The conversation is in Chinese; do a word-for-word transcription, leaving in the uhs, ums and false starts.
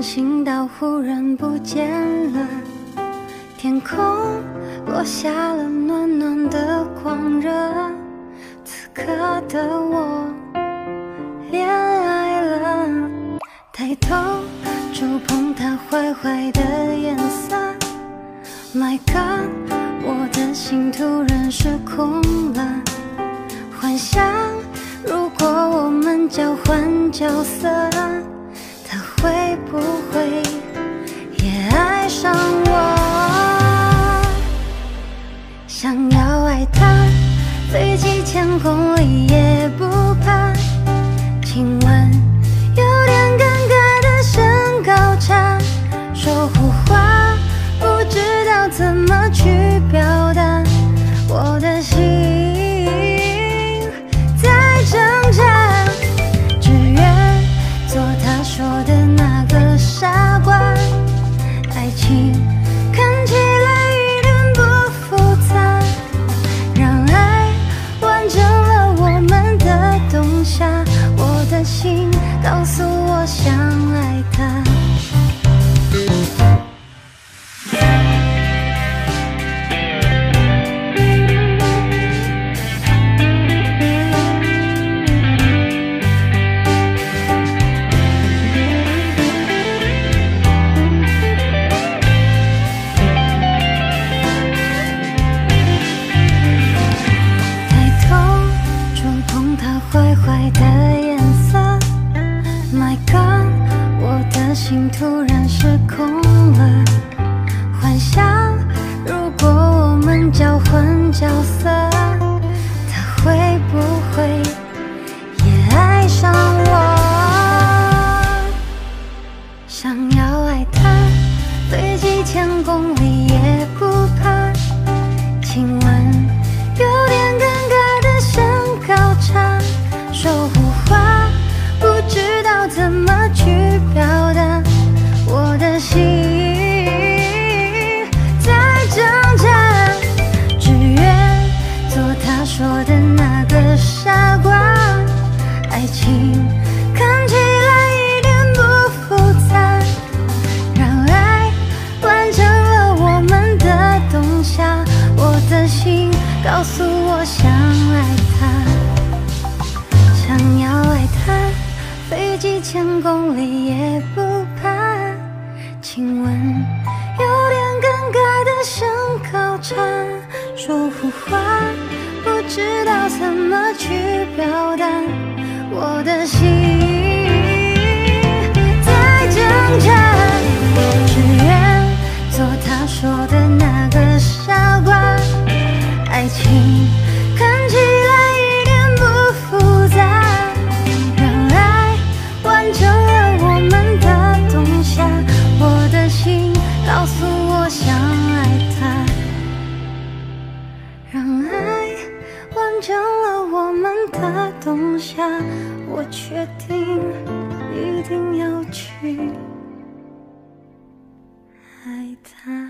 行道忽然不见了，天空落下了暖暖的光热。此刻的我恋爱了，抬头触碰它坏坏的颜色。My God， 我的心突然失控了。幻想如果我们交换角色，他会不会也爱上我？想要爱他，飞几千公里也不怕。亲吻有点尴尬的身高差，说胡话不知道怎么去表达，我的心在挣扎，只愿做他说的那个傻瓜。爱情看起来一点不复杂，让爱完成了我们的冬夏。我的心告诉我想爱他。坏坏的颜色 ，My God， 我的心突然失控了。幻想如果我们交换角色，他会不会也爱上我？想要爱他，飞几千公里也不怕。亲吻有点尴尬的身高差。说胡话不知道怎么去表达，我的心在挣扎，只愿做他说的那个傻瓜。爱情看起来一点不复杂，让爱完成了我们的冬夏。我的心告诉我想爱他。想要爱他，飞几千公里也不怕。亲吻有点尴尬的身高差，说胡话不知道怎么去表达，我的心在挣扎，只愿做他说的那个傻瓜。爱情看起来一点不复杂，告诉我想爱他，让爱完成了我们的冬夏。我确定一定要去爱他。